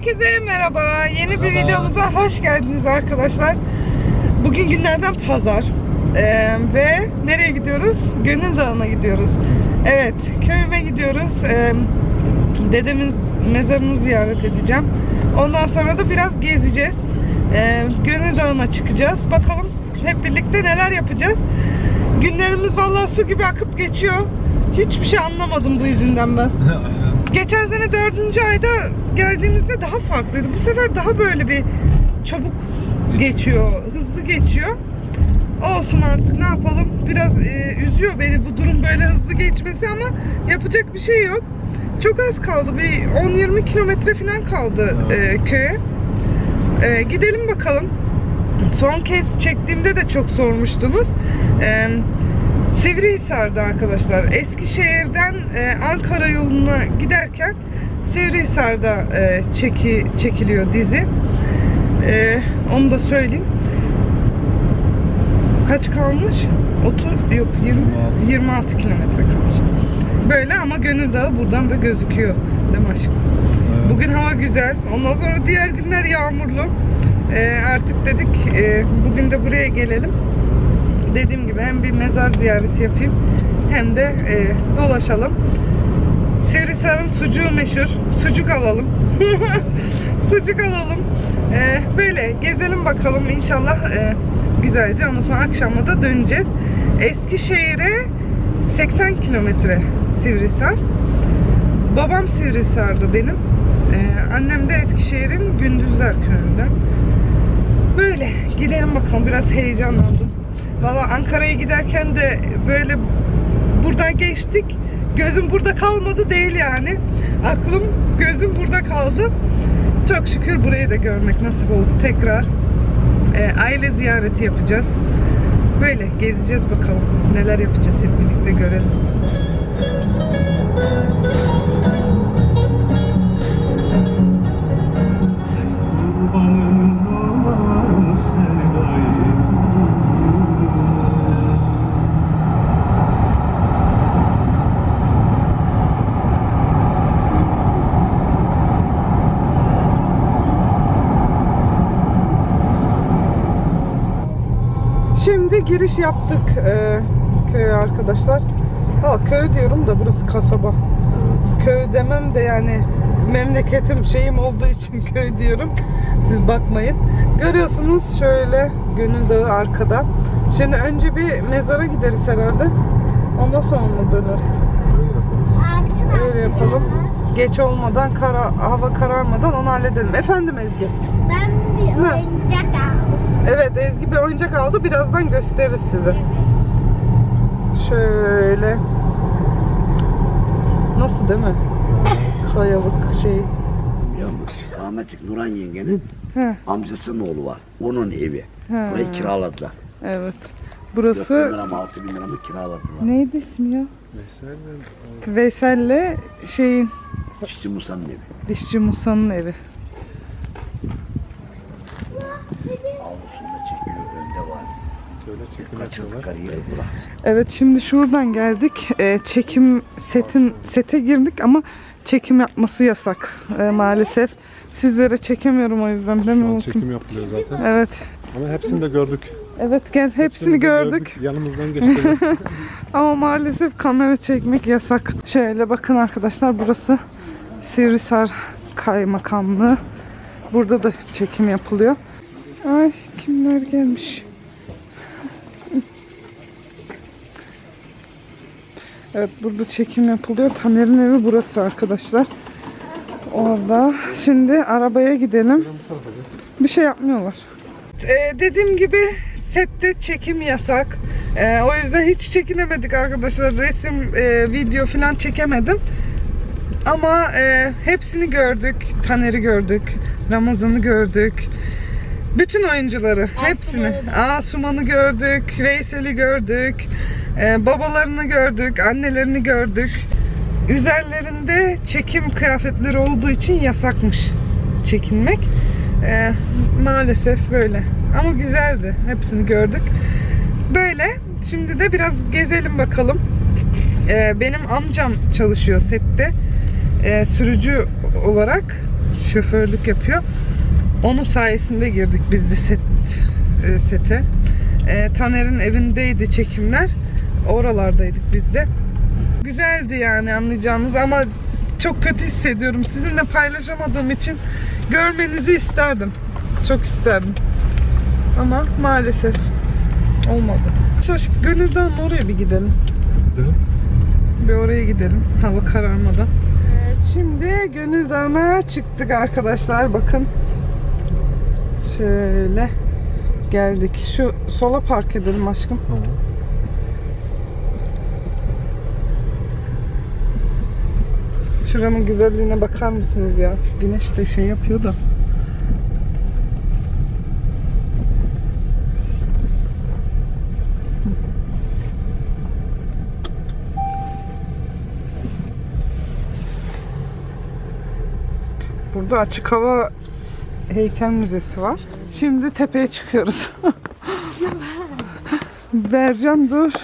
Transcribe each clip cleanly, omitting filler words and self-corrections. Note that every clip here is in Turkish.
Herkese merhaba. Yeni bir videomuza hoş geldiniz arkadaşlar. Bugün günlerden pazar. Ve nereye gidiyoruz? Gönül Dağı'na gidiyoruz. Evet, köyüme gidiyoruz. Dedemin mezarını ziyaret edeceğim. Ondan sonra da biraz gezeceğiz. Gönül Dağı'na çıkacağız. Bakalım hep birlikte neler yapacağız. Günlerimiz vallahi su gibi akıp geçiyor. Hiçbir şey anlamadım bu izinden ben. Geçen sene 4. ayda geldiğimizde daha farklıydı. Bu sefer daha böyle bir çabuk geçiyor, hızlı geçiyor. Olsun artık, ne yapalım. Biraz üzüyor beni bu durum, böyle hızlı geçmesi, ama yapacak bir şey yok. Çok az kaldı, bir 10-20 kilometre falan kaldı köye. Gidelim bakalım. Son kez çektiğimde de çok sormuştunuz. Sivrihisar'da arkadaşlar. Eskişehir'den Ankara yoluna giderken Sivrihisar'da çekiliyor dizi. Onu da söyleyeyim. Kaç kalmış? 26 kilometre kalmış. Böyle, ama Gönül Dağı buradan da gözüküyor. Değil mi aşkım? Evet. Bugün hava güzel. Ondan sonra diğer günler yağmurlu. Artık dedik bugün de buraya gelelim. Dediğim gibi hem bir mezar ziyareti yapayım hem de dolaşalım. Sivrihisar'ın sucuğu meşhur. Sucuk alalım. Sucuk alalım. Böyle gezelim bakalım inşallah güzelce. Ondan sonra akşama da döneceğiz. Eskişehir'e 80 kilometre Sivrihisar. Babam Sivrihisar'da benim. Annem de Eskişehir'in Gündüzler köyünden. Böyle gidelim bakalım. Biraz heyecanlandım. Valla Ankara'ya giderken de böyle buradan geçtik. Gözüm burada kalmadı değil yani. Aklım, gözüm burada kaldı. Çok şükür burayı da görmek nasip oldu tekrar. Aile ziyareti yapacağız. Böyle gezeceğiz bakalım. Neler yapacağız hep birlikte görelim. Şimdi giriş yaptık köye arkadaşlar. Köy diyorum da burası kasaba. Köy demem de yani memleketim şeyim olduğu için köy diyorum. Siz bakmayın. Görüyorsunuz şöyle Gönül Dağı arkada. Şimdi önce bir mezara gideriz herhalde. Ondan sonra mı döneriz? Öyle yapalım. Geç olmadan, hava kararmadan onu halledelim. Efendim Ezgi? Ben bir oyuncak aldım. Evet, Ezgi bir oyuncak aldı. Birazdan gösteririz size. Şöyle. Nasıl, değil mi? Kayalık şey. Rahmetli Nuran yengenin amcasının oğlu var. Onun evi. Burayı kiraladılar. Evet. Burası 4.000 lira mı 6.000 lira mı kiraladılar. Neydi ismi ya? Veysel'le şeyin. Dişçi Musa'nın evi. Dişçi Musa'nın evi. Avlusunda çekiyor, önde var. Söyle çekim Kaçırdık kariyeri bura. Evet, şimdi şuradan geldik. Çekim sete girdik ama çekim yapması yasak maalesef. Sizlere çekemiyorum o yüzden. Şu an çekim yapılıyor zaten. Evet. Ama hepsini de gördük. Evet, gel, hepsini gördük. Yanımızdan geçtiler. Ama maalesef kamera çekmek yasak. Şöyle bakın arkadaşlar, burası Sivrihisar Kaymakamlığı. Burada da çekim yapılıyor. Ay, kimler gelmiş. Evet, burada çekim yapılıyor. Taner'in evi burası arkadaşlar. Orada. Şimdi arabaya gidelim. Bir şey yapmıyorlar. Dediğim gibi sette çekim yasak. O yüzden hiç çekinemedik arkadaşlar. Resim, video falan çekemedim. Ama hepsini gördük. Taner'i gördük. Ramazan'ı gördük. Bütün oyuncuları, hepsini. Asuman'ı gördük. Veysel'i gördük. Babalarını gördük. Annelerini gördük. Üzerlerinde çekim kıyafetleri olduğu için yasakmış çekinmek. Maalesef böyle. Ama güzeldi. Hepsini gördük. Böyle. Şimdi de biraz gezelim bakalım. Benim amcam çalışıyor sette. Sürücü olarak. şoförlük yapıyor. Onun sayesinde girdik biz de sete. Taner'in evindeydi çekimler. Oralardaydık biz de. Güzeldi yani, anlayacağınız, ama çok kötü hissediyorum. Sizinle paylaşamadığım için görmenizi isterdim. Çok isterdim. Ama maalesef olmadı. Gönül Dağı'nın oraya bir gidelim. Gidelim. Bir oraya gidelim hava kararmadan. Evet, şimdi Gönül Dağı'na çıktık arkadaşlar. Bakın. Şöyle geldik. Şu sola park edelim aşkım. Tamam. Şuranın güzelliğine bakar mısınız ya? Güneş de şey yapıyor da. Burada açık hava heykel müzesi var. Şimdi tepeye çıkıyoruz. Bercan dur.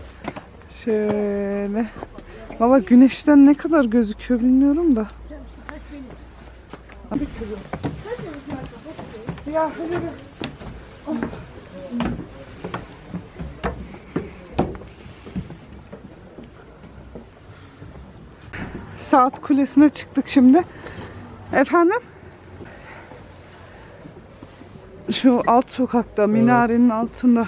Şöyle. Valla güneşten ne kadar gözüküyor bilmiyorum da. Ya Saat Kulesi'ne çıktık şimdi. Efendim? Şu alt sokakta, minarenin altında.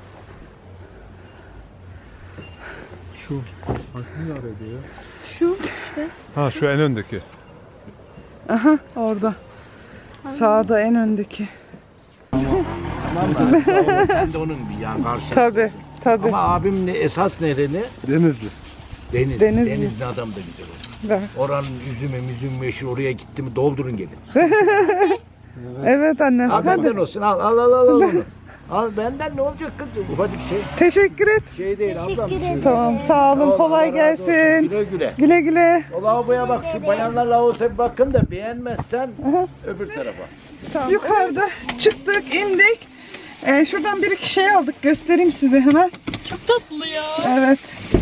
Şu hangi nerede ya? Şu. Ha, şu en öndeki. Aha, orada. Sağda en öndeki. Tamam mı? Sen de onun bir yan karşı. Tabii, tabii. Ama abim esas nereli? Denizli. Deniz. Denizli. Denizli adam da güzel olur. Ver. Oranın üzümü meşhur, oraya gitti mi doldurun gelin. Evet annem. Al Hadi. benden olsun, al onu. Al benden, ne olacak kız? Ufacık şey. Teşekkür et. Şey değil ablam. Teşekkür ederim. Tamam, sağ olun. Allah Kolay razı olsun. gelsin. Güle güle. Güle güle. O lavaboya bak, şu bayanlar lavaboya bir bakın da beğenmezsen öbür tarafa. Tamam. Yukarıda çıktık, indik. Şuradan bir iki şey aldık. Göstereyim size hemen. Çok tatlı ya. Evet.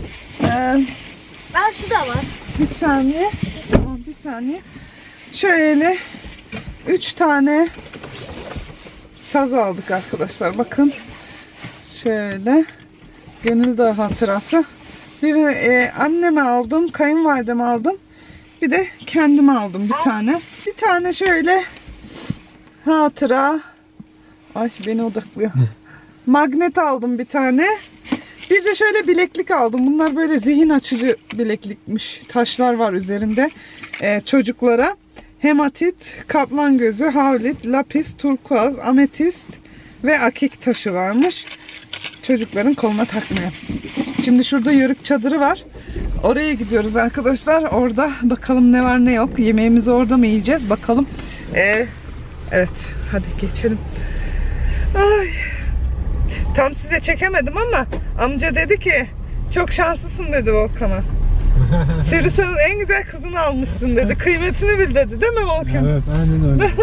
Ben şu da var. Bir saniye. Tamam, bir saniye. Şöyle 3 tane saz aldık arkadaşlar. Bakın. Şöyle. Gönül Dağı hatırası. Biri anneme aldım, kayınvalideme aldım. Bir de kendime aldım bir tane. Bir tane şöyle hatıra. Ay, beni odaklıyor. Magnet aldım bir tane. Bir de şöyle bileklik aldım. Bunlar böyle zihin açıcı bileklikmiş. Taşlar var üzerinde. Çocuklara. Hematit, kaplan gözü, havlit, lapis, turkuaz, ametist ve akik taşı varmış. Çocukların koluna takmaya. Şimdi şurada yörük çadırı var. Oraya gidiyoruz arkadaşlar. Orada bakalım ne var ne yok. Yemeğimizi orada mı yiyeceğiz? Bakalım. Evet. Hadi geçelim. Ay. Tam size çekemedim ama amca dedi ki çok şanslısın dedi Volkan'a. Sırrısının en güzel kızını almışsın dedi. Kıymetini bil dedi, değil mi Volkan? Evet, aynen öyle.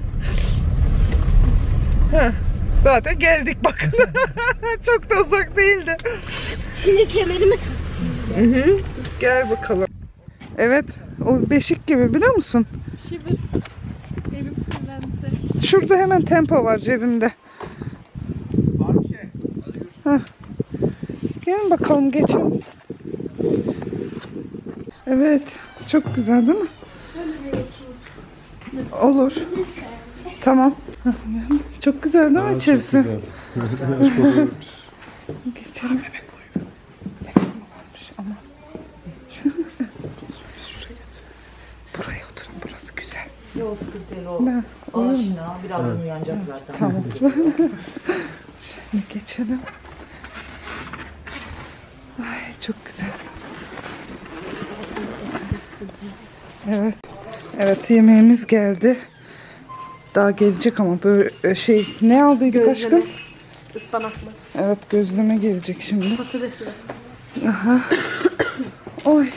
Zaten geldik bakın. Çok da uzak değildi. Şimdi kemerimi Gel bakalım. Evet, o beşik gibi, biliyor musun? elim kirlendi. Şurada hemen tempo var cebimde. Gelin bakalım, geçelim. Evet, çok güzel değil mi? Olur. Tamam. Çok güzel değil mi içerisi? Geçelim. Buraya oturun, burası güzel. Yok, sıkıntı değil, o Ben, aşina birazdan uyanacak zaten. tamam. Şimdi geçelim. Ay, çok güzel. Evet. Evet, yemeğimiz geldi. Daha gelecek ama böyle şey, ne aldıydık aşkım? Ispanaklı. Evet, gözleme gelecek şimdi. Patatesli. Aha. Oy.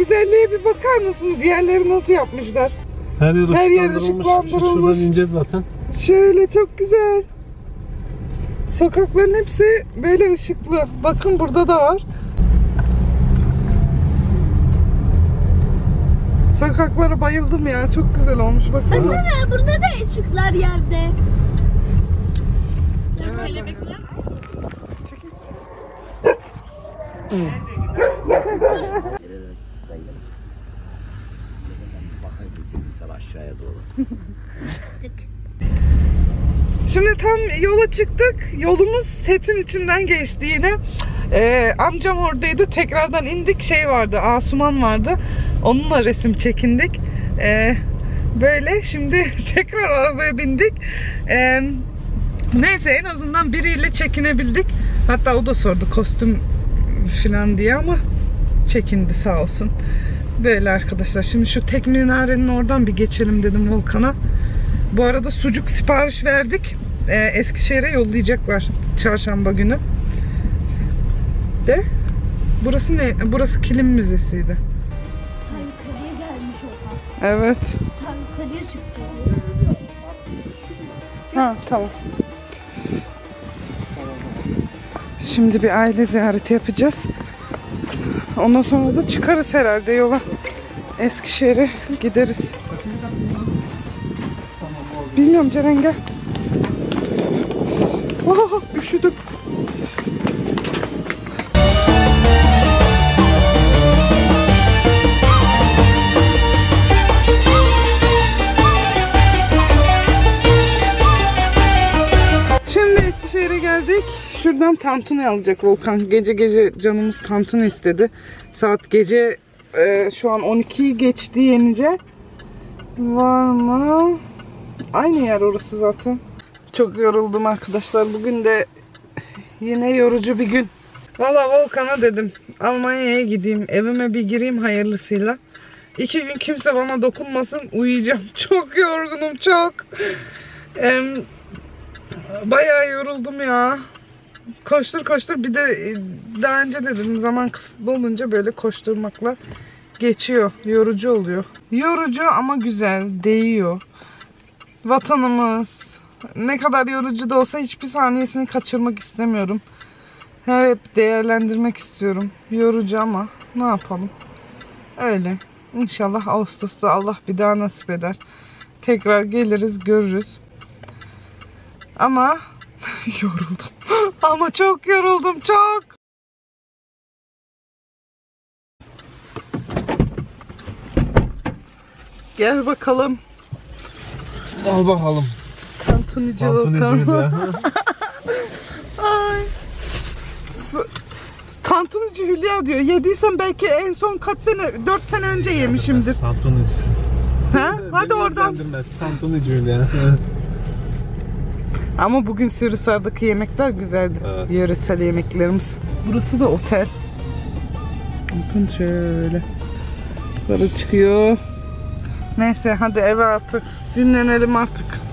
güzelliğe bir bakar mısınız? Yerleri nasıl yapmışlar? Her yer Her yer ışıklandırılmış. ışıklandırılmış. Şuradan ineceğiz zaten. Şöyle çok güzel. Sokakların hepsi böyle ışıklı. Bakın burada da var. Sokaklara bayıldım ya. Çok güzel olmuş. Baksana. Baksana burada da ışıklar yerde. Kelebekler. Aşağıya doğru. Şimdi tam yola çıktık. Yolumuz setin içinden geçti yine. Amcam oradaydı. Tekrardan indik. Şey vardı. Asuman vardı. Onunla resim çekindik. Böyle şimdi tekrar arabaya bindik. Neyse en azından biriyle çekinebildik. Hatta o da sordu kostüm falan diye ama çekindi sağ olsun. Böyle arkadaşlar. Şimdi şu tek minarenin oradan bir geçelim dedim Volkan'a. Bu arada sucuk sipariş verdik. Eskişehir'e yollayacaklar çarşamba günü. De burası ne? Burası Kilim Müzesi'ydi. Tam yukarıya gelmiş o. Evet. Tam yukarıya çıktı. Ha tamam. Şimdi bir aile ziyareti yapacağız. Ondan sonra da çıkarız herhalde yola. Eskişehir'e gideriz. Bilmiyorum Ceren gel. Oh, üşüdüm. Şimdi Eskişehir'e geldik. Şuradan tantuni alacak Volkan. Gece canımız tantuni istedi. Saat gece şu an 12'yi geçti yenince. Var mı? Aynı yer orası zaten. Çok yoruldum arkadaşlar. Bugün de yine yorucu bir gün. Valla Volkan'a dedim Almanya'ya gideyim. Evime bir gireyim hayırlısıyla. 2 gün kimse bana dokunmasın. Uyuyacağım. Çok yorgunum çok. Bayağı yoruldum ya. Koştur koştur. Bir de daha önce de dedim zaman kısıtlı olunca böyle koşturmakla geçiyor. Yorucu oluyor. Yorucu ama güzel. Değiyor. Vatanımız. Ne kadar yorucu da olsa hiçbir saniyesini kaçırmak istemiyorum. Hep değerlendirmek istiyorum. Yorucu ama ne yapalım. Öyle. İnşallah Ağustos'ta Allah bir daha nasip eder. Tekrar geliriz, görürüz. Ama yoruldum. Ama çok yoruldum, çok. Gel bakalım. Al bakalım. Tantunici Volkan. Ay. Tantunici Hülya diyor. Yediysen belki en son kaç sene, 4 sene önce yemişimdir. Tantunicisin. Ha? Hadi oradan. Tantunici ya. Ama bugün Sivrisar'daki yemekler güzeldi. Evet. Yöresel yemeklerimiz. Burası da otel. Bakın şöyle. Yukarı çıkıyor. Neyse hadi eve artık. Dinlenelim artık.